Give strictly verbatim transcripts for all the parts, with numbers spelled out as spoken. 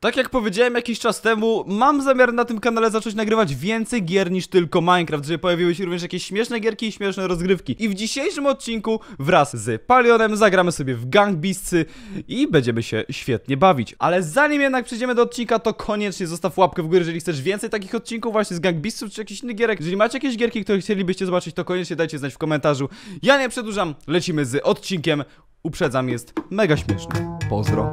Tak jak powiedziałem jakiś czas temu, mam zamiar na tym kanale zacząć nagrywać więcej gier niż tylko Minecraft, żeby pojawiły się również jakieś śmieszne gierki i śmieszne rozgrywki. I w dzisiejszym odcinku wraz z Palionem zagramy sobie w Gang Beastsy i będziemy się świetnie bawić. Ale zanim jednak przejdziemy do odcinka, to koniecznie zostaw łapkę w górę, jeżeli chcesz więcej takich odcinków właśnie z Gang Beastsów czy jakichś innych gierek. Jeżeli macie jakieś gierki, które chcielibyście zobaczyć, to koniecznie dajcie znać w komentarzu. Ja nie przedłużam, lecimy z odcinkiem. Uprzedzam, jest mega śmieszny. Pozdro.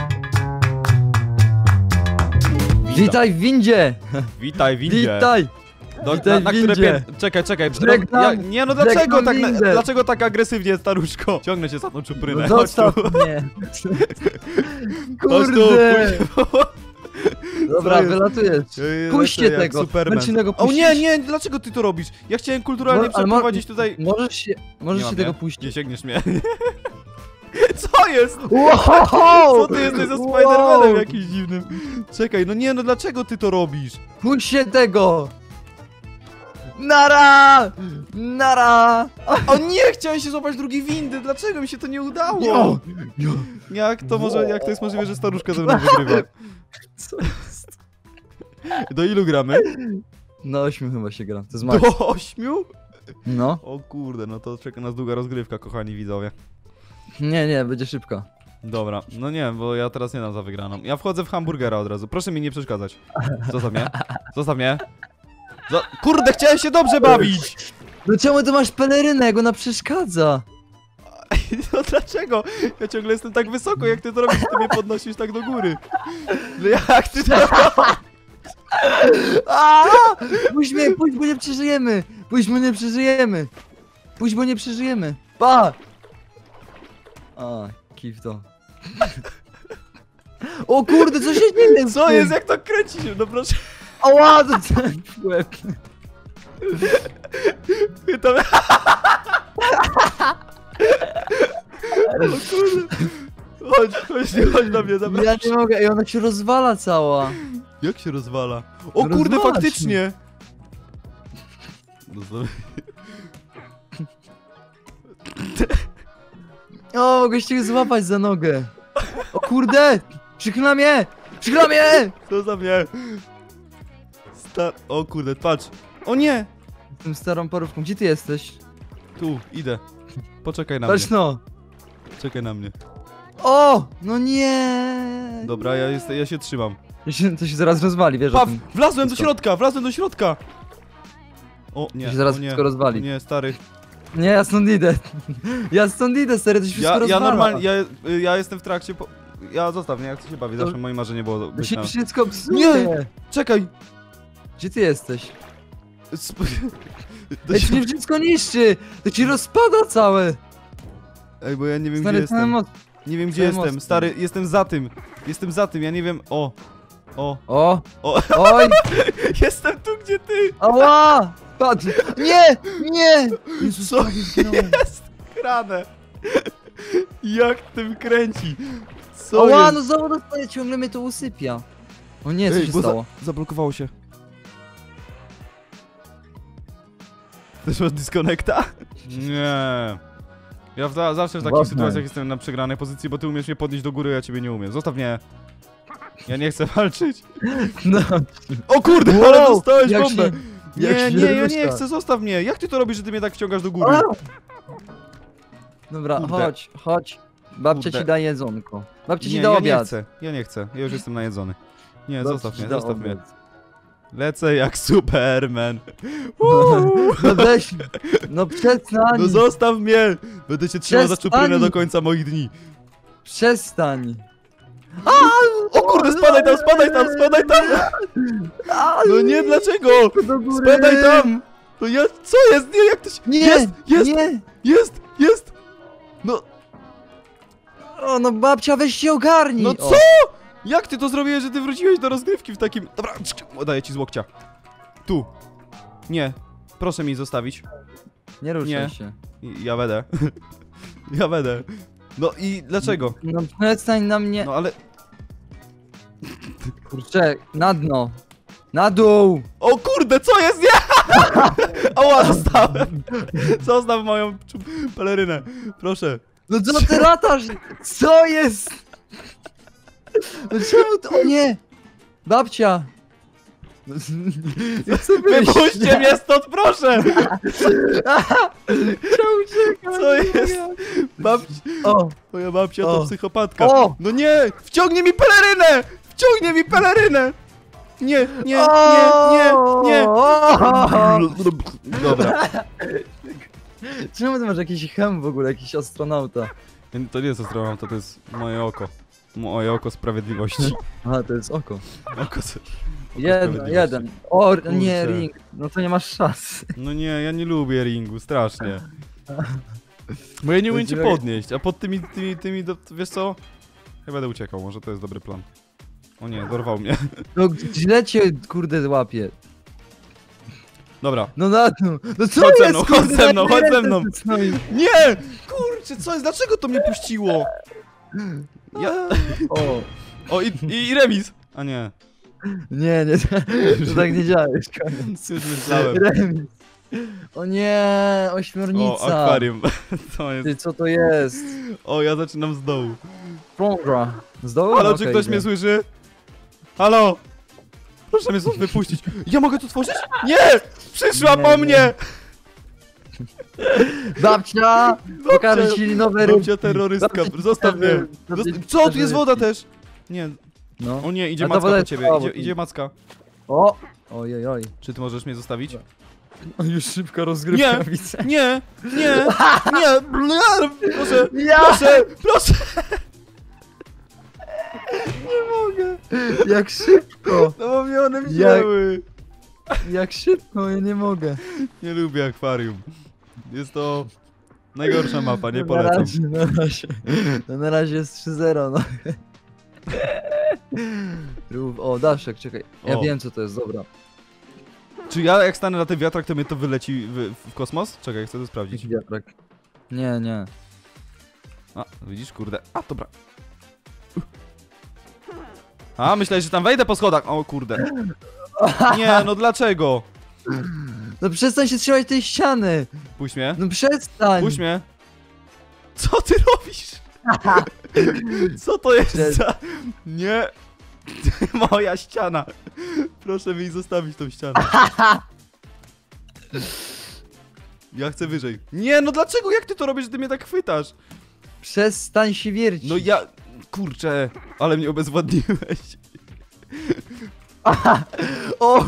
Witaj w windzie! Witaj, windzie. Witaj! Do, Witaj na, na w które windzie. pię... Czekaj, czekaj. Żegnam- ja, nie no, dlaczego żegnam tak, na, windę. dlaczego tak agresywnie, staruszko? Ciągnę cię za tą czuprynę. No Chodź zostaw tu. mnie! Chodź tu, Kurde! pójdź. Dobra, Co jest? wylatujesz. Ej, Puśćcie lecę jak tego. Superman. Marcin, go O puścić. nie, nie, dlaczego ty to robisz? Ja chciałem kulturalnie Mo- ale mo- przeprowadzić tutaj... Możesz się, możesz Nie się mam, tego nie? puścić. Nie sięgniesz mnie. Co jest? Wow! Co ty jesteś za Spidermanem jakimś dziwnym? Czekaj, no nie, no dlaczego ty to robisz? Puść się tego! Nara! Nara! O nie, chciałem się złapać drugiej windy, dlaczego mi się to nie udało? Jo! Jo! Jak to może, jak to jest możliwe, że staruszka ze mną wygrywa? Co jest? Do ilu gramy? No ośmiu chyba się gra, to jest max. Do ośmiu? No. O kurde, no to czeka nas długa rozgrywka, kochani widzowie. Nie, nie, będzie szybko. Dobra, no nie, bo ja teraz nie dam za wygraną. Ja wchodzę w hamburgera od razu, proszę mi nie przeszkadzać. Zostaw mnie, zostaw mnie. Zo kurde, chciałem się dobrze bawić! No czemu ty masz pelerynę, jak ona przeszkadza? No dlaczego? Ja ciągle jestem tak wysoko, jak ty to robisz, ty mnie podnosisz tak do góry. No jak ty to robisz? A! Puść mnie, puść, bo nie przeżyjemy! Puść, bo nie przeżyjemy! Puść, bo nie przeżyjemy! Pa! A, kif to. O kurde, co się dzieje? z Co tym? jest, jak to kręci się? No proszę. Ała, to ten łeb. Tam... O kurde. Chodź, chodź, chodź na mnie, dobra. Ja nie mogę, ej, ona się rozwala cała. Jak się rozwala? O No kurde, rozwala faktycznie! No to... O, mogę się złapać za nogę. O kurde! Przykla mnie! Przykla mnie! Co za mnie? Sta... O kurde, patrz. O nie! Tym starą parówką, gdzie ty jesteś? Tu, idę. Poczekaj na Patrz mnie. no! Czekaj na mnie. O! No nie! Dobra, ja, jest, ja się trzymam. To się, to się zaraz rozwali, wiesz o Paw! tym. Wlazłem do Wszystko. środka, wlazłem do środka! O nie, To się zaraz o nie, wszystko rozwali. o nie, stary. Nie, ja stąd idę. Ja stąd idę, stary, to się wszystko Ja, ja rozwala. normalnie, ja, ja jestem w trakcie po... Ja zostaw mnie, jak chcę się bawić, To- zawsze moje marzenie było To być się na... wszystko psuje. Czekaj! Gdzie ty jesteś? Sp... To się wszystko niszczy! To ci rozpada całe! Ej, bo ja nie wiem, Stary, gdzie to jestem. moc... Nie wiem, gdzie Całe jestem, mocno. stary, jestem za tym. Jestem za tym, ja nie wiem, o. O, O! o, Oj! jestem tu, gdzie ty! Ała! Patrz! Nie! Nie! Jezus, Co prawie zginąłem. jest grane? Jak tym kręci? Co Ała, jest? no znowu dostaję, ciągle mnie to usypia. O nie, co Ej, się bo stało? Za, zablokowało się. Też masz disconnecta? Nie. Ja w, za, zawsze w takich Ładne. sytuacjach jestem na przegranej pozycji, bo ty umiesz mnie podnieść do góry, a ja ciebie nie umiem. Zostaw mnie. Ja nie chcę walczyć. No. O kurde, Wow, ale dostałeś jak bombę. się- jak Nie, się nie, ja nie rusza. chcę, zostaw mnie. Jak ty to robisz, że ty mnie tak wciągasz do góry? A! Dobra, Kurde. chodź, chodź. Babcia Kurde. ci da jedzonko. Babcia ci Nie, da ja obiad. nie chcę, ja nie chcę. Ja już jestem najedzony. Nie, Babcia zostaw ci mnie, da zostaw mnie. obiad. Lecę jak Superman. No, no weź, no przestań, No zostaw mnie! Będę cię trzymał za Przestań. czuprynę do końca moich dni. przestań. O kurde, spadaj tam, spadaj tam, spadaj tam! No nie, dlaczego? Do góry. Spadaj tam! No ja, co jest? Nie, jak to się... Nie, Jest, jest, nie. jest, jest! No, O, no babcia, weź się ogarnij. no O. co? Jak ty to zrobiłeś, że ty wróciłeś do rozgrywki w takim... Dobra, daję ci z łokcia. Tu. Nie, proszę mi zostawić. Nie ruszaj Nie. się. I- Ja będę. Ja będę. No i dlaczego? No przestań na mnie. No ale... Kurczę, na dno. Na dół. O kurde, co jest? Nie! Ała, dostałem. Zostaw moją czu- pelerynę. Proszę. No co ty latasz? Co jest? No czemu to? O nie! Babcia! No, ja chcę wyjść. Wypuśćcie mnie stąd, proszę! Czemu uciekać? Co jest? Babci... O! Moja babcia to O. psychopatka. O! No nie! Wciągnie mi pelerynę! Wciągnie mi pelerynę! Nie, nie, nie, nie, nie! Dobra. Czemu ty masz jakiś hem w ogóle, jakiś astronauta? To nie jest astronauta, to jest moje oko. Moje oko sprawiedliwości. Aha, to jest oko. Oko s- Jeden, sprawiedliwości. jeden. O, nie, Kurczę. ring. No to nie masz szans. No nie, ja nie lubię ringu, strasznie. Bo ja nie umiem cię Będzie- podnieść, a pod tymi, tymi, tymi, do, wiesz co? Ja będę uciekał, może to jest dobry plan. O nie, dorwał mnie. No źle cię, kurde, łapie. Dobra. No na dół. No co Chodź ze jest, mną, kurde, chodź ze mną, na chodź ze ręce mną. stoi. Nie! Kurczę, co jest? Dlaczego to mnie puściło? Ja... O, O, i, i, i remis! A nie, nie, nie, to tak nie działa już, koniec. już myślałem. Remis. O nie, O, ośmiornica. akwarium. To jest... Ty, co to jest? O, ja zaczynam z dołu. Plądra. Z dołu? Halo, Okej, czy ktoś idę. mnie słyszy? Halo! Proszę mnie stąd wypuścić. Ja mogę tu tworzyć? Nie! Przyszła Nie, po nie. mnie! Babcia! Pokażę ci nowe ryby. Babcia terrorystka, zostaw mnie! Zosta- Co? Tu jest woda też! Nie, No. o nie, idzie A ta macka woda po jest ciebie, słaba, idzie, tu. idzie macka. O! Ojej, oj. Czy ty możesz mnie zostawić? O, już szybko rozgrywka Nie. widzę. Nie, nie, nie, proszę, Ja proszę, proszę! nie mogę! Jak szybko! No bo mnie one wzięły! Jak szybko, ja nie mogę. Nie lubię akwarium. Jest to najgorsza mapa, nie Na polecam. razie, na razie. To na razie jest trzy zero, no. Rów- O, daszek, czekaj. Ja O. wiem co to jest, dobra. Czy ja jak stanę na tym wiatrak, to mnie to wyleci w, w kosmos? Czekaj, chcę to sprawdzić. Jaki wiatrak? Nie, nie. A, widzisz, kurde. A, dobra. A, myślałeś, że tam wejdę po schodach. O, kurde. Nie, no dlaczego? No przestań się trzymać tej ściany! Puść mnie. No przestań! Puść mnie. Co ty robisz? Co to jest Przed- za... Nie. Moja ściana. Proszę mi zostawić tą ścianę. Ja chcę wyżej. Nie, no dlaczego? Jak ty to robisz, że ty mnie tak chwytasz? Przestań się wiercić! No ja... Kurczę, ale mnie obezwładniłeś. O!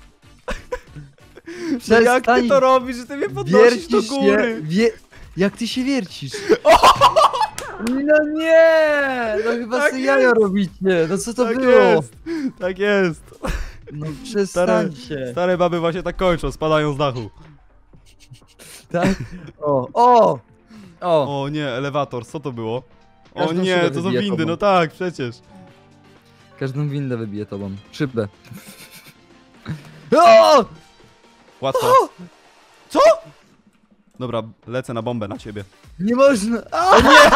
No jak ty Przestań to robisz, że ty mnie podnosisz do wiercisz się! góry? Wie... Jak ty się wiercisz? No nie! No chyba Tak sobie jajo jest. robicie! No co to Tak było? jest, tak jest. No Stare, przestańcie! stare baby właśnie tak kończą, spadają z dachu. Tak? O! O! O! O nie, elewator, co to było? O Każdą nie, szybę to są wybije windy, tobą. no tak, przecież. Każdą windę wybije tobą. Szybę. O! Łatwo. Co? Dobra, lecę na bombę na ciebie. Nie można! A!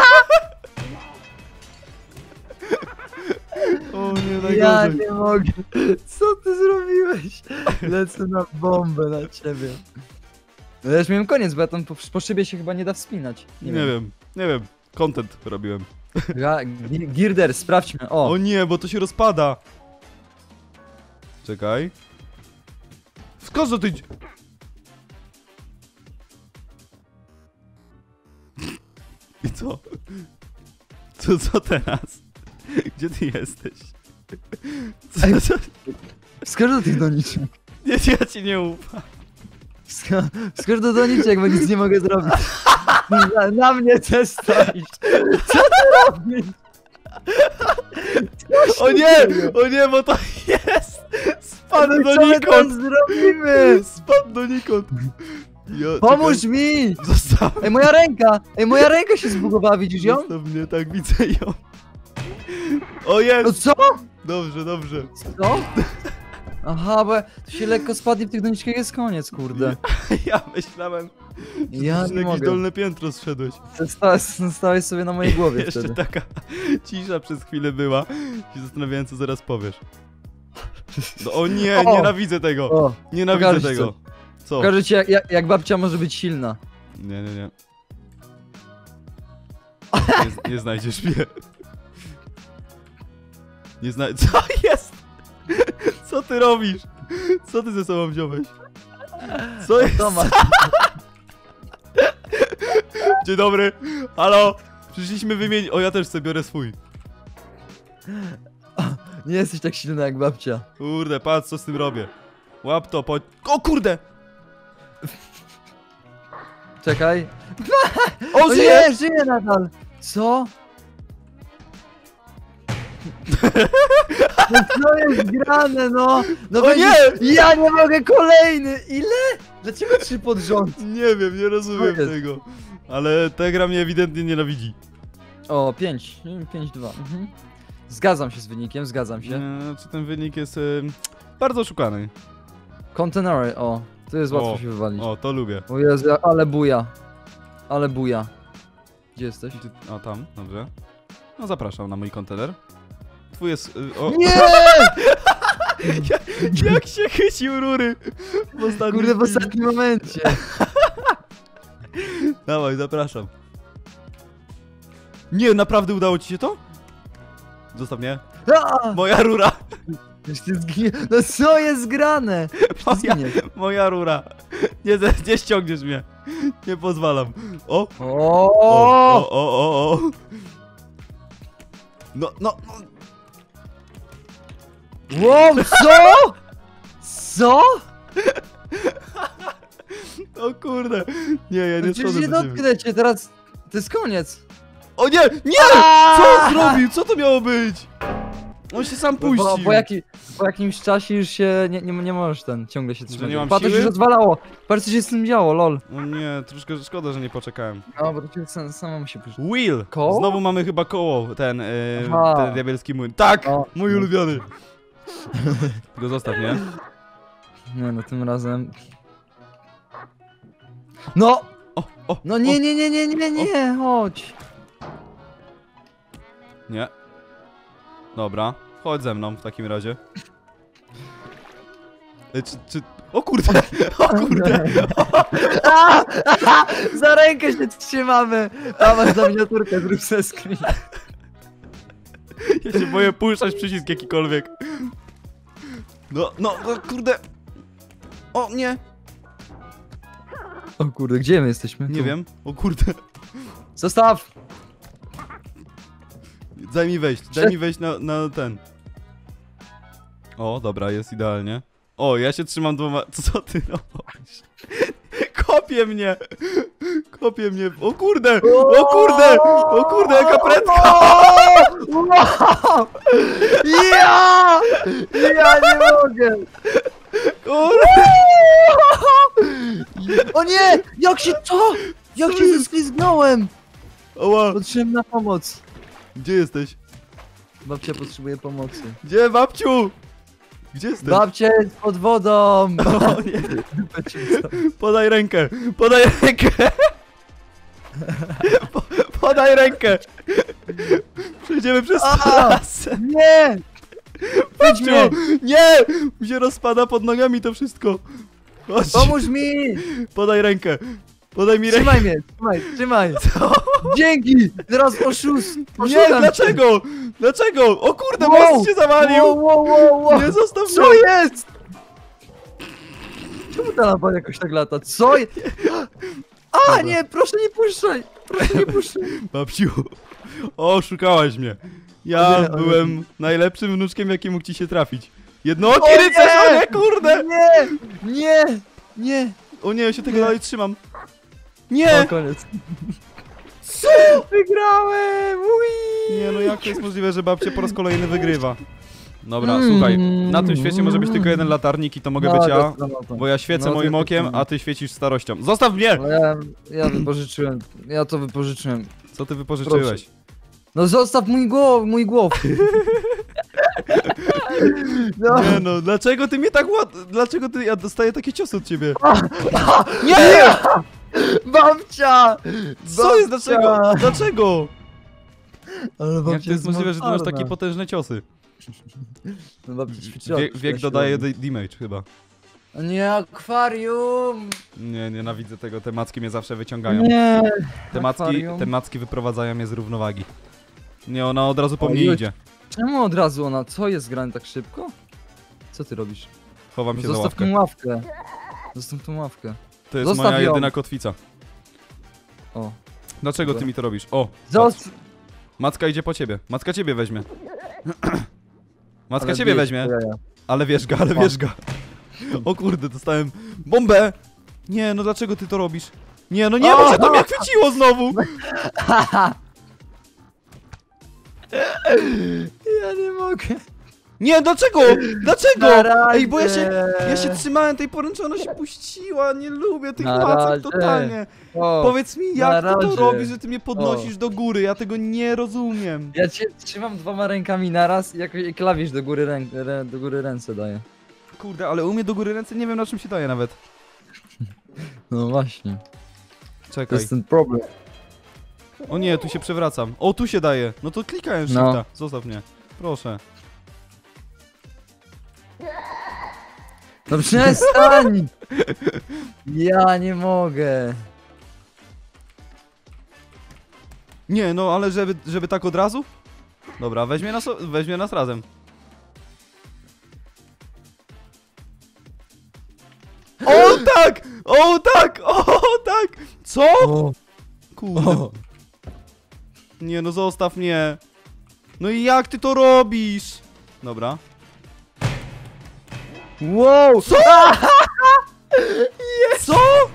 O nie, Ja najgorzej. nie mogę! Co ty zrobiłeś? Lecę na bombę na ciebie. No ja już miałem koniec, bo ja tam po, po szybie się chyba nie da wspinać. Nie wiem, nie wiem. Content robiłem. Ja, Gi- Girder, sprawdźmy. O! O nie, bo to się rozpada. Czekaj. Skąd to ty... I co? Co, co teraz? Gdzie ty jesteś? Co, co? Skocz do tych doniczek. Nie, ja ci nie ufam. Sko- Skocz do doniczek, bo nic nie mogę zrobić. Na, na mnie też stoisz. Co ty robisz? O nie! O nie, bo to jest! Spadł No do co my teraz nikąd! zrobimy? Spadł do nikąd! Ja, Pomóż czekaj. mi! Zostaw Ej, moja ręka! Ej, moja ręka się zbugowała, widzisz ją? Zostaw mnie, tak widzę ją. O No jest! co? Dobrze, dobrze. Co? Aha, bo tu się lekko spadnie w tych doniczkach, jest koniec, kurde. Ja myślałem, że Ja ty nie na jakieś mogę. dolne piętro zszedłeś. Stałeś, stałeś sobie na mojej głowie Jeszcze wtedy. taka cisza przez chwilę była. Się zastanawiałem, co zaraz powiesz. No, o nie, O! nienawidzę tego. O, Nienawidzę pokażę ci tego. Co? pokażę ci jak, jak, jak babcia może być silna. Nie, nie, nie. Nie, nie znajdziesz mnie. Nie zna... Co jest? Co ty robisz? Co ty ze sobą wziąłeś? Co jest? To ma. Dzień dobry. Halo. Przyszliśmy wymienić... O, ja też sobie biorę swój. Nie jesteś tak silny jak babcia. Kurde, patrz co z tym robię. Łap to, po... O kurde! Czekaj. O, O żyje! nie, żyje nadal. Co? No co jest grane, no? No O weź- nie! Ja nie mogę kolejny! Ile? Dlaczego trzy pod rząd? Nie wiem, nie rozumiem Co jest? tego. Ale ta gra mnie ewidentnie nienawidzi. O, pięć. pięć dwa. Mhm. Zgadzam się z wynikiem, zgadzam się. Nie, czy ten wynik jest y, bardzo szukany. Kontenery, o. To jest łatwo O, się wywalić. O, to lubię. O Jezu, ale buja. Ale buja. Gdzie jesteś? Gdzie- A tam, dobrze. No zapraszam na mój kontener. Twój jest... Y, o, Nie! jak się chycił rury w ostatnim Kurde, w filmie. ostatnim momencie. Dawaj, zapraszam. Nie, naprawdę udało ci się to? Zostaw mnie. A! Moja rura! Już ty zginie. No co jest grane? Już ty Moja, zginiesz. moja rura. Nie, ze- nie ściągniesz mnie. Nie pozwalam. O! O, O! o, o, o, o. No, no, no. Wow, co? Co? O kurde. Nie, ja No nie przecież schodzę nie do ciebie. dotknę cię, teraz to jest koniec. O nie! Nie! Co on zrobił? Co to miało być? On się sam puścił. Bo, po, jaki, po jakimś czasie już się nie, nie, nie możesz ten ciągle się trzymać. nie mam Patrz, to się siły? już rozwalało. Patrz, co się z tym działo, lol. O nie, troszkę szkoda, że nie poczekałem. No, bo to się sam, samo mi się puszcza. Will! Koło? Znowu mamy chyba koło, ten, yy, Aha. ten diabelski młyn. Tak! O. Mój ulubiony. Go zostaw, nie? Nie, no tym razem... No! O, o, No nie, nie, nie, nie, nie, nie, chodź. O. Nie. Dobra, chodź ze mną w takim razie. E, czy, czy... O kurde! O kurde! A, a, za rękę się trzymamy. A masz za miniaturkę, zrób sobie screen. Ja się boję puszczać przycisk jakikolwiek. No, no, no kurde! O nie! O kurde, gdzie my jesteśmy? Nie Tu. wiem. O kurde. Zostaw! Daj mi wejść, daj mi wejść na, na ten. O, dobra, jest idealnie. O, ja się trzymam dwoma... Co ty robisz? Kopie mnie! Kopie mnie! O kurde! O kurde! O kurde, jaka prędka! Wow! Ja! Ja nie mogę! Kurde! O nie! Jak się to? Jak się zeslizgnąłem? Oła! Potrzebuję na pomoc. Gdzie jesteś? Babcia potrzebuje pomocy. Gdzie, babciu? Gdzie jesteś? Babcia jest pod wodą! O nie! Podaj rękę! Podaj rękę! Po, podaj rękę! Przejdziemy przez A! trasę! Nie! Chodź mnie! Babciu! Nie! Mi się rozpada pod nogami to wszystko! Chodź. Pomóż mi! Podaj rękę! Podaj mi rękę! Trzymaj mnie! Trzymaj! Trzymaj! Co? Dzięki! Teraz oszust! Nie, Oszukam dlaczego? Dlaczego? O kurde, cię. Wow! most się zawalił! Wow, wow, wow, wow. Nie zostaw Co mnie! jest? Czemu ta lampa jakoś tak lata? Co je... A Dobra. nie, proszę nie puszczaj! Proszę nie puszczaj! Babciu, oszukałaś mnie. Ja O nie, o nie. byłem najlepszym wnuczkiem, jaki mógł ci się trafić. Jednooki O nie! rycerz, o nie, kurde! Nie! Nie! Nie! O nie, ja się tego Nie. dalej trzymam. O, Nie! koniec. Co? Wygrałem! Ui! Nie, no jak to jest możliwe, że babcia po raz kolejny wygrywa? Dobra, Mm. słuchaj, na tym świecie może być tylko jeden latarnik i to mogę być ja, bo ja świecę No, moim to- okiem, a ty świecisz starością. Zostaw mnie! No ja, ja wypożyczyłem. Ja to wypożyczyłem. Co ty wypożyczyłeś? No zostaw mój głow, mój głow. No. Nie no, dlaczego ty mnie tak ład... Dlaczego ty... Ja dostaję takie ciosy od ciebie. Nie! Babcia! Co jest? Babcia! Dlaczego? Dlaczego? Ale Jak babcia to jest możliwe, że ty masz mocarna. takie potężne ciosy? No babcia ćwiczyła. Wiek, wiek dodaje d- damage chyba. Nie, akwarium! Nie, nienawidzę tego, te macki mnie zawsze wyciągają. Nie! Te macki, akwarium. te macki wyprowadzają mnie z równowagi. Nie, ona od razu po O, mnie już. idzie. Czemu od razu ona? Co jest grane tak szybko? Co ty robisz? Chowam się za Zostaw ławkę. tą ławkę. Zostaw tą ławkę. To jest Zostaw moja ją. jedyna kotwica. O. Dlaczego ty Dobra. mi to robisz? O! patrz. Zost... Macka idzie po ciebie. Macka ciebie weźmie. Macka Ale ciebie bierz, weźmie. to ja. Ale wiesz go, ale O. wiesz go. O kurde, dostałem bombę! Nie, no dlaczego ty to robisz? Nie, no nie, bo się to mnie chwyciło znowu! Ja nie mogę. Nie, dlaczego? Dlaczego? Na razie. Ej, bo ja się, ja się trzymałem tej poręczy, ona się puściła, nie lubię tych Na macek razie. totalnie. O, Powiedz mi, na jak ty to razie. robisz, że ty mnie podnosisz do góry, ja tego nie rozumiem. ja cię trzymam dwoma rękami naraz i jakoś klawisz do góry, ręk, rę, do góry ręce daję. Kurde, ale u mnie do góry ręce nie wiem na czym się daje nawet. No właśnie. To Czekaj. jest ten problem. O nie, tu się przewracam. O, tu się daje. No to klikałem No. shifta. Zostaw mnie. Proszę. No przestań! Ja nie mogę. Nie, no ale żeby, żeby tak od razu? Dobra, weźmie nas, weźmie nas razem. O tak! O tak! O tak! Co? O, Kurde. o. Nie no, zostaw mnie. No i jak ty to robisz? Dobra. Wow! Co? Co?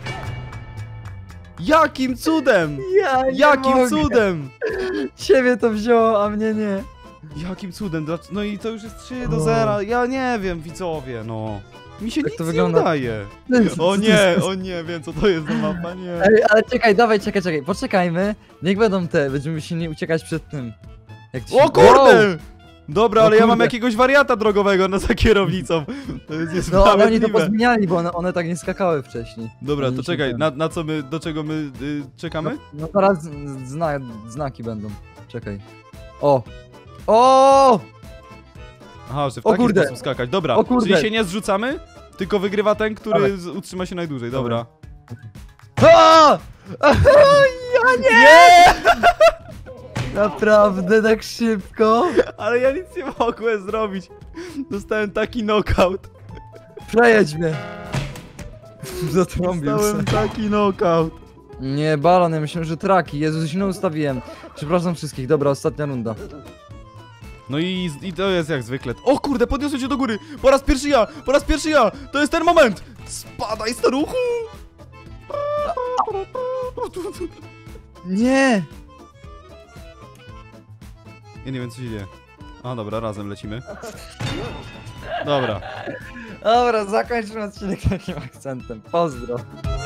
Jakim cudem? Ja nie Jakim mogę. cudem? Ciebie to wzięło, a mnie nie. Jakim cudem? Dlac- No i to już jest trzy do O. zera. Ja nie wiem, widzowie, no. Mi się Jak nic to nie wygląda? udaje. O nie, o nie, wiem co to jest za mapa, nie. Ej, ale czekaj, dawaj, czekaj, czekaj, poczekajmy. Niech będą te, będziemy się nie uciekać przed tym. Jak ci O się- kurde! Wow! Dobra, O ale ja mam kurde. jakiegoś wariata drogowego na za kierownicą. To jest No ale oni to niesprawiedliwe. pozmieniali, bo one, one tak nie skakały wcześniej. Dobra, Oni to się czekaj, ten- na, na co my, do czego my y, czekamy? No teraz z- zna, znaki będą. Czekaj. O! O! Aha, że w O taki kurde. sposób skakać. Dobra, O kurde. czyli się nie zrzucamy, tylko wygrywa ten, który Ale- z- utrzyma się najdłużej. Dobra. A! Ja nie! Naprawdę tak szybko? Ale ja nic nie mogłem zrobić. Dostałem taki knockout. Przejedź mnie. Zatrąbił Dostałem się. taki knockout. Nie, balon, ja myślałem, że traki. Jezu, źle ustawiłem. Przepraszam wszystkich, dobra, ostatnia runda. No i, i to jest jak zwykle. O kurde, podniosłem się do góry. Po raz pierwszy ja, po raz pierwszy ja. To jest ten moment. Spadaj, staruchu. Nie! Ja nie wiem co się dzieje. A dobra, razem lecimy. Dobra. Dobra, zakończmy odcinek takim akcentem. Pozdro.